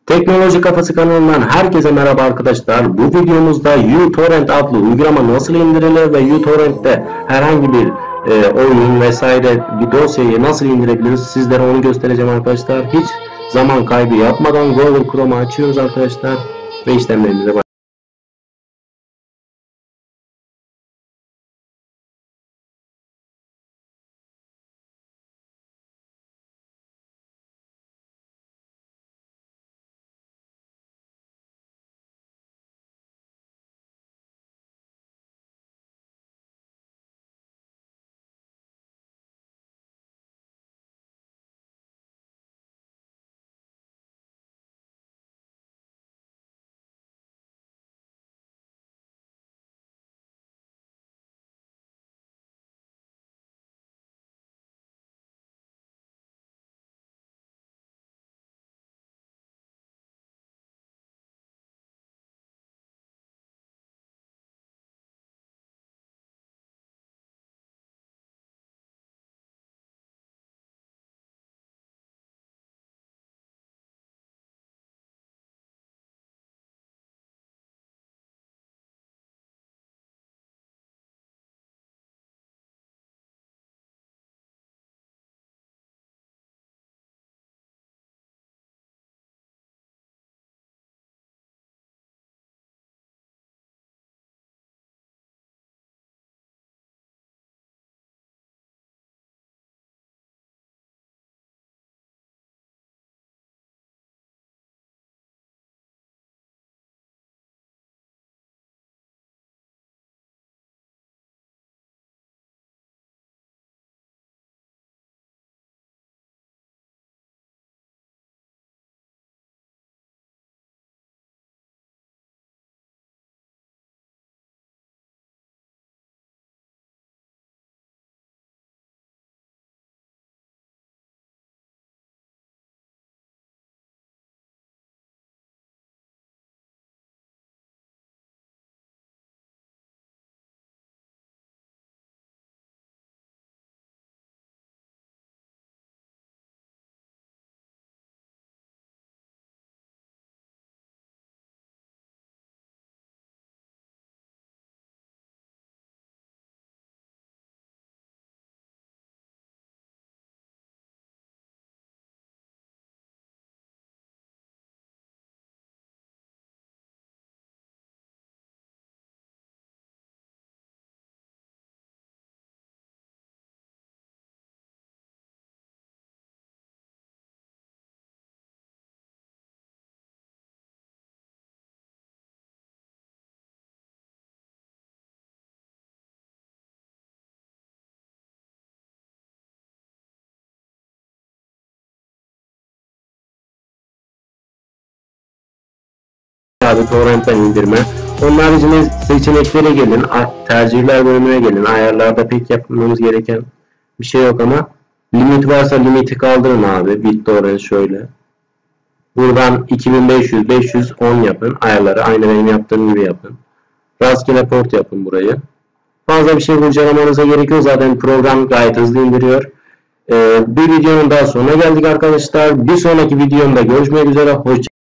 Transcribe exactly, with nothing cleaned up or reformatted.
Teknoloji Kafası kanalından herkese merhaba arkadaşlar. Bu videomuzda uTorrent adlı uygulama nasıl indirilir ve uTorrent'te herhangi bir e, oyun vesaire bir dosyayı nasıl indirebiliriz sizlere onu göstereceğim arkadaşlar. Hiç zaman kaybı yapmadan Google Chrome'u açıyoruz arkadaşlar ve işlemlerimize başlıyoruz. Abi torrentten indirme. Onun haricinde seçeneklere gelin, tercihler bölümüne gelin. Ayarlarda pek yapmamız gereken bir şey yok ama limit varsa limiti kaldırın abi. BitTorrent şöyle. Buradan iki bin beş yüz beş yüz on yapın. Ayarları aynı benim yaptığım gibi yapın. Rastgele port yapın burayı. Fazla bir şey kurcalamanıza gerek yok. Zaten program gayet hızlı indiriyor. Ee, bir videonun daha sonuna geldik arkadaşlar. Bir sonraki videomda görüşmek üzere. Hoşçakalın.